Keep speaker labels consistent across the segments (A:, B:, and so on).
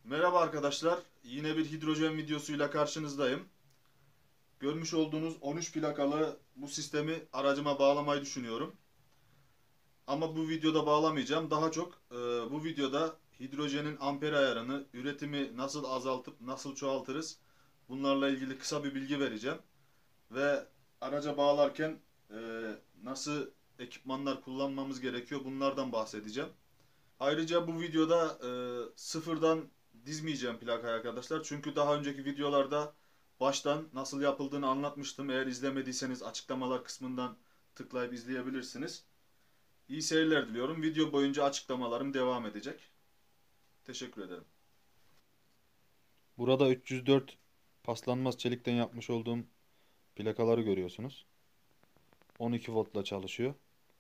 A: Merhaba arkadaşlar. Yine bir hidrojen videosuyla karşınızdayım. Görmüş olduğunuz 13 plakalı bu sistemi aracıma bağlamayı düşünüyorum. Ama bu videoda bağlamayacağım. Daha çok bu videoda hidrojenin amper ayarını, üretimi nasıl azaltıp nasıl çoğaltırız, bunlarla ilgili kısa bir bilgi vereceğim. Ve araca bağlarken e, nasıl ekipmanlar kullanmamız gerekiyor, bunlardan bahsedeceğim. Ayrıca bu videoda sıfırdan dizmeyeceğim plakayı arkadaşlar. Çünkü daha önceki videolarda baştan nasıl yapıldığını anlatmıştım. Eğer izlemediyseniz açıklamalar kısmından tıklayıp izleyebilirsiniz. İyi seyirler diliyorum. Video boyunca açıklamalarım devam edecek. Teşekkür ederim.
B: Burada 304 paslanmaz çelikten yapmış olduğum plakaları görüyorsunuz. 12 voltla çalışıyor.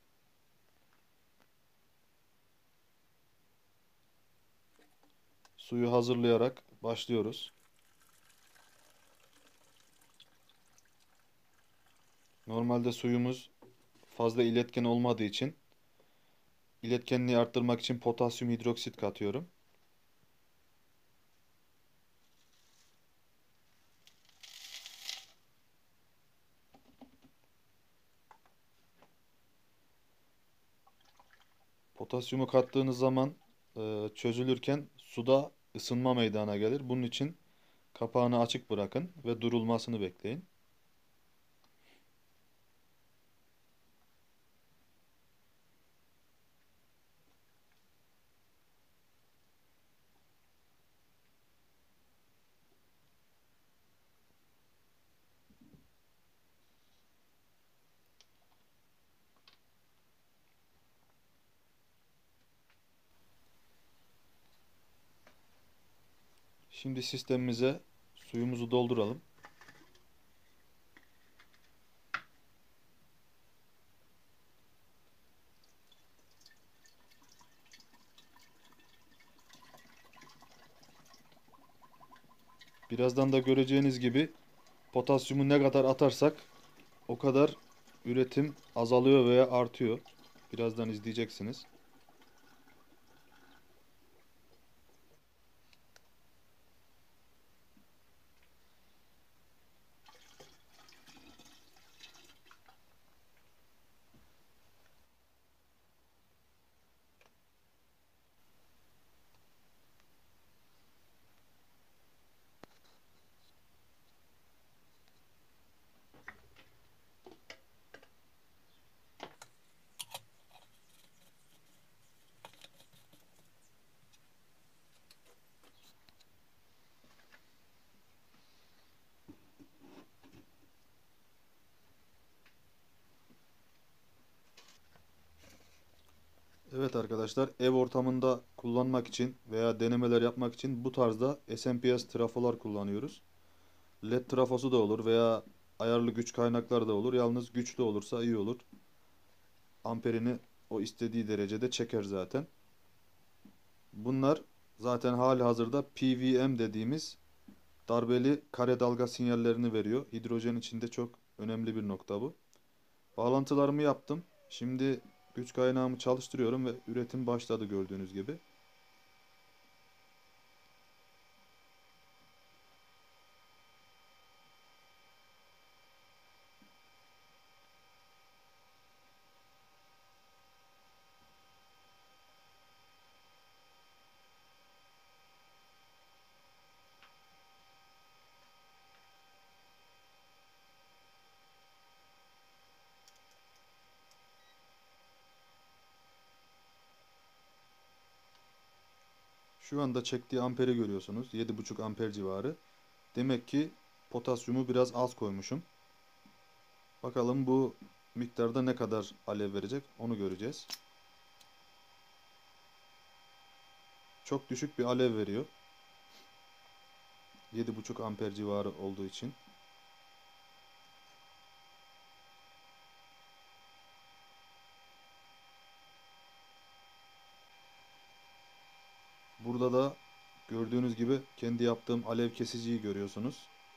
B: Suyu hazırlayarak başlıyoruz. Normalde suyumuz fazla iletken olmadığı için iletkenliği arttırmak için potasyum hidroksit katıyorum. Potasyumu kattığınız zaman çözülürken suda ısınma meydana gelir. Bunun için kapağını açık bırakın ve durulmasını bekleyin. Şimdi sistemimize suyumuzu dolduralım. Birazdan da göreceğiniz gibi potasyumu ne kadar atarsak o kadar üretim azalıyor veya artıyor. Birazdan izleyeceksiniz. Evet arkadaşlar, ev ortamında kullanmak için veya denemeler yapmak için bu tarzda SMPS trafolar kullanıyoruz. LED trafosu da olur veya ayarlı güç kaynakları da olur. Yalnız güçlü olursa iyi olur. Amperini o istediği derecede çeker zaten. Bunlar zaten hali hazırda PWM dediğimiz darbeli kare dalga sinyallerini veriyor. Hidrojen içinde çok önemli bir nokta bu. Bağlantılarımı yaptım. Şimdi güç kaynağımı çalıştırıyorum ve üretim başladı gördüğünüz gibi. Şu anda çektiği amperi görüyorsunuz. 7,5 amper civarı. Demek ki potasyumu biraz az koymuşum. Bakalım bu miktarda ne kadar alev verecek onu göreceğiz. Çok düşük bir alev veriyor. 7,5 amper civarı olduğu için. Burada da gördüğünüz gibi kendi yaptığım alev kesiciyi görüyorsunuz.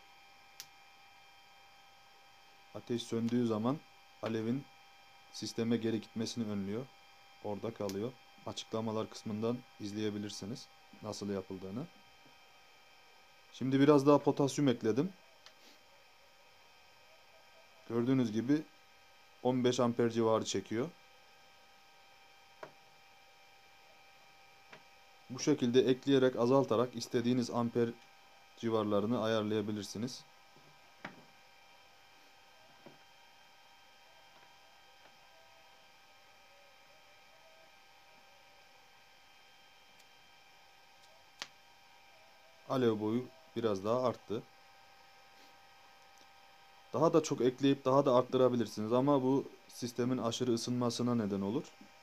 B: Ateş söndüğü zaman alevin sisteme geri gitmesini önlüyor. Orada kalıyor. Açıklamalar kısmından izleyebilirsiniz nasıl yapıldığını. Şimdi biraz daha potasyum ekledim. Gördüğünüz gibi 15 amper civarı çekiyor. Bu şekilde ekleyerek azaltarak istediğiniz amper civarlarını ayarlayabilirsiniz. Alev boyu biraz daha arttı. Daha da çok ekleyip daha da arttırabilirsiniz ama bu sistemin aşırı ısınmasına neden olur.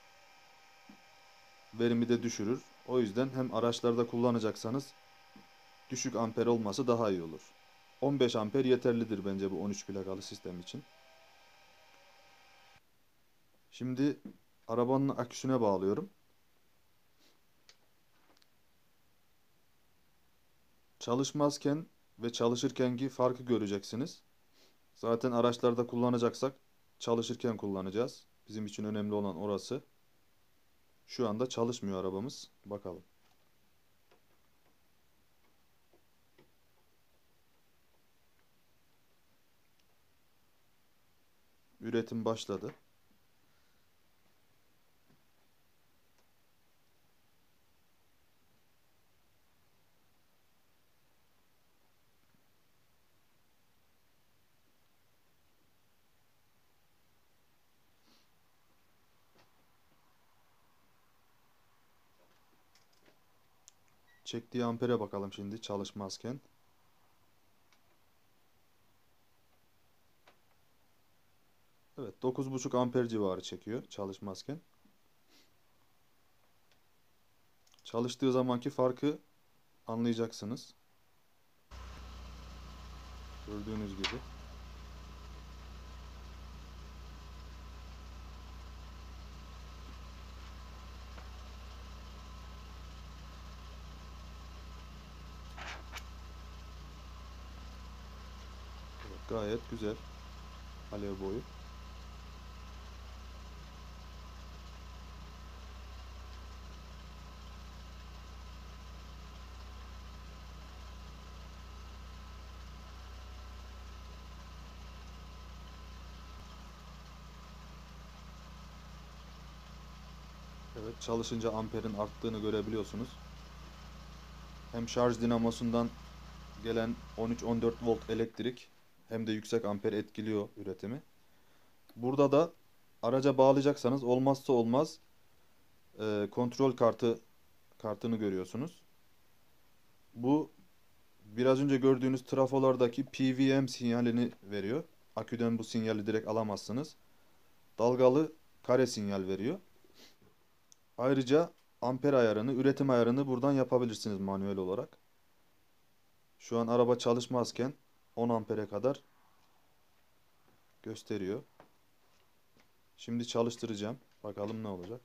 B: Verimi de düşürür. O yüzden hem araçlarda kullanacaksanız düşük amper olması daha iyi olur. 15 amper yeterlidir bence bu 13 plakalı sistem için. Şimdi arabanın aküsüne bağlıyorum. Çalışmazken ve çalışırkenki farkı göreceksiniz. Zaten araçlarda kullanacaksak çalışırken kullanacağız. Bizim için önemli olan orası. Şu anda çalışmıyor arabamız. Bakalım. Üretim başladı. Çektiği ampere bakalım şimdi çalışmazken. Evet, 9,5 amper civarı çekiyor çalışmazken. Çalıştığı zamanki farkı anlayacaksınız. Gördüğünüz gibi. Evet, gayet güzel. Alev boyu. Evet, çalışınca amperin arttığını görebiliyorsunuz. Hem şarj dinamosundan gelen 13-14 volt elektrik hem de yüksek amper etkiliyor üretimi. Burada da araca bağlayacaksanız olmazsa olmaz kontrol kartını görüyorsunuz. Bu biraz önce gördüğünüz trafolardaki PWM sinyalini veriyor. Aküden bu sinyali direkt alamazsınız. Dalgalı kare sinyal veriyor. Ayrıca amper ayarını, üretim ayarını buradan yapabilirsiniz manuel olarak. Şu an araba çalışmazken 10 ampere kadar gösteriyor. Şimdi çalıştıracağım. Bakalım ne olacak.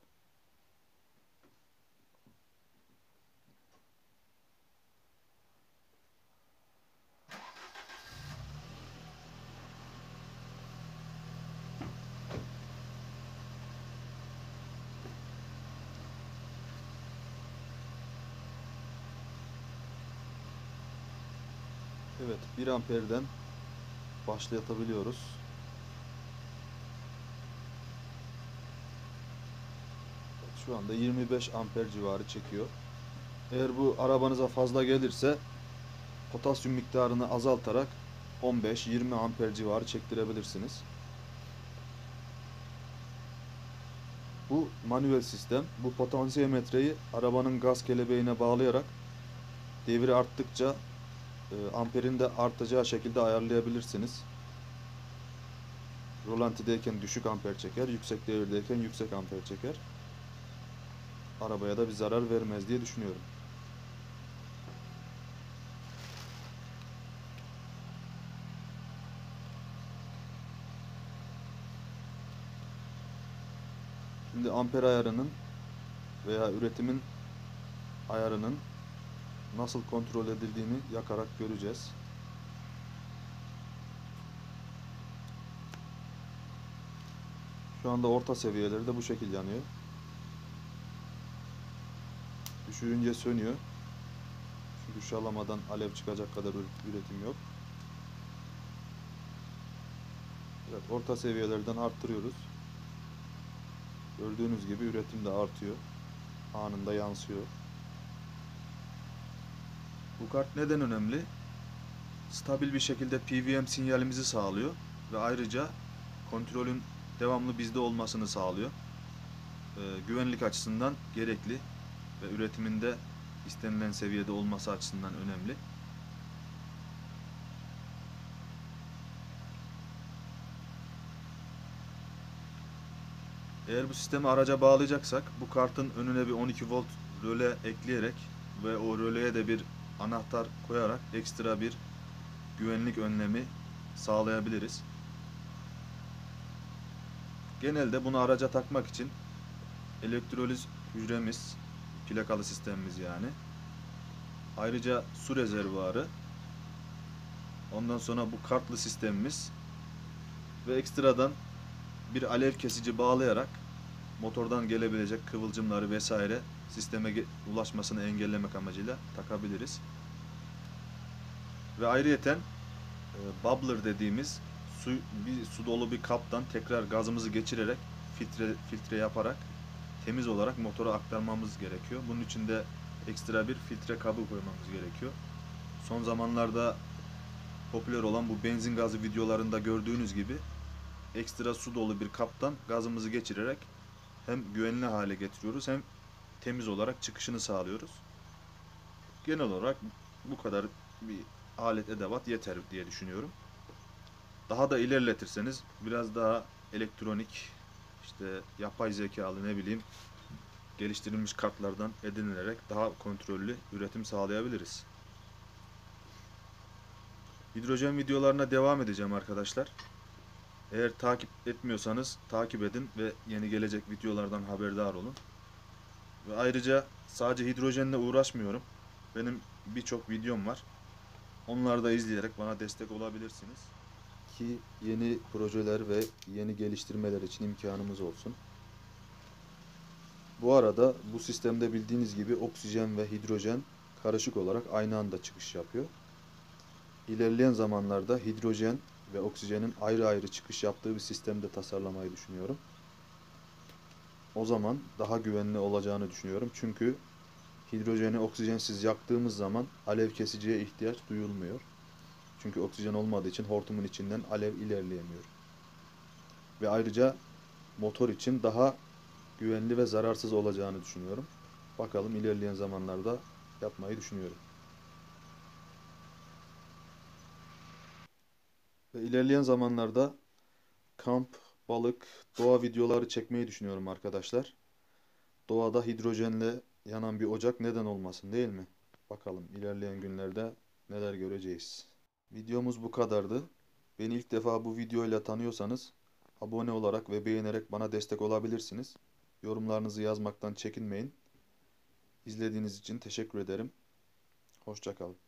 B: Evet, 1 amperden başlatabiliyoruz. Evet, şu anda 25 amper civarı çekiyor. Eğer bu arabanıza fazla gelirse potasyum miktarını azaltarak 15-20 amper civarı çektirebilirsiniz. Bu manuel sistem. Bu potansiyometreyi arabanın gaz kelebeğine bağlayarak devri arttıkça amperin de artacağı şekilde ayarlayabilirsiniz. Rolantideyken düşük amper çeker, yüksek devirdeyken yüksek amper çeker. Arabaya da bir zarar vermez diye düşünüyorum. Şimdi amper ayarının veya üretimin ayarının nasıl kontrol edildiğini yakarak göreceğiz. Şu anda orta seviyelerde bu şekilde yanıyor. Düşürünce sönüyor. Duş alamadan alev çıkacak kadar üretim yok. Evet, orta seviyelerden arttırıyoruz. Gördüğünüz gibi üretim de artıyor. Anında yansıyor. Bu kart neden önemli? Stabil bir şekilde PWM sinyalimizi sağlıyor ve ayrıca kontrolün devamlı bizde olmasını sağlıyor. Güvenlik açısından gerekli ve üretiminde istenilen seviyede olması açısından önemli. Eğer bu sistemi araca bağlayacaksak bu kartın önüne bir 12 volt röle ekleyerek ve o röleye de bir anahtar koyarak ekstra bir güvenlik önlemi sağlayabiliriz. Genelde bunu araca takmak için elektroliz hücremiz, plakalı sistemimiz yani. Ayrıca su rezervuarı, ondan sonra bu kartlı sistemimiz ve ekstradan bir alev kesici bağlayarak motordan gelebilecek kıvılcımları vesaire sisteme ulaşmasını engellemek amacıyla takabiliriz. Ve ayrıyeten bubbler dediğimiz su dolu bir kaptan tekrar gazımızı geçirerek filtre yaparak temiz olarak motora aktarmamız gerekiyor. Bunun için de ekstra bir filtre kabı koymamız gerekiyor. Son zamanlarda popüler olan bu benzin gazı videolarında gördüğünüz gibi ekstra su dolu bir kaptan gazımızı geçirerek hem güvenli hale getiriyoruz hem temiz olarak çıkışını sağlıyoruz. Genel olarak bu kadar bir alet edevat yeter diye düşünüyorum. Daha da ilerletirseniz biraz daha elektronik, işte yapay zekalı ne bileyim geliştirilmiş kartlardan edinilerek daha kontrollü üretim sağlayabiliriz. Hidrojen videolarına devam edeceğim arkadaşlar. Eğer takip etmiyorsanız takip edin ve yeni gelecek videolardan haberdar olun. Ve ayrıca sadece hidrojenle uğraşmıyorum. Benim birçok videom var. Onları da izleyerek bana destek olabilirsiniz. Ki yeni projeler ve yeni geliştirmeler için imkanımız olsun. Bu arada bu sistemde bildiğiniz gibi oksijen ve hidrojen karışık olarak aynı anda çıkış yapıyor. İlerleyen zamanlarda hidrojen ve oksijenin ayrı ayrı çıkış yaptığı bir sistemde tasarlamayı düşünüyorum. O zaman daha güvenli olacağını düşünüyorum. Çünkü hidrojeni oksijensiz yaktığımız zaman alev kesiciye ihtiyaç duyulmuyor. Çünkü oksijen olmadığı için hortumun içinden alev ilerleyemiyor. Ve ayrıca motor için daha güvenli ve zararsız olacağını düşünüyorum. Bakalım ilerleyen zamanlarda yapmayı düşünüyorum. Ve ilerleyen zamanlarda kamp, balık, doğa videoları çekmeyi düşünüyorum arkadaşlar. Doğada hidrojenle yanan bir ocak neden olmasın, değil mi? Bakalım ilerleyen günlerde neler göreceğiz. Videomuz bu kadardı. Beni ilk defa bu videoyla tanıyorsanız abone olarak ve beğenerek bana destek olabilirsiniz. Yorumlarınızı yazmaktan çekinmeyin. İzlediğiniz için teşekkür ederim. Hoşça kalın.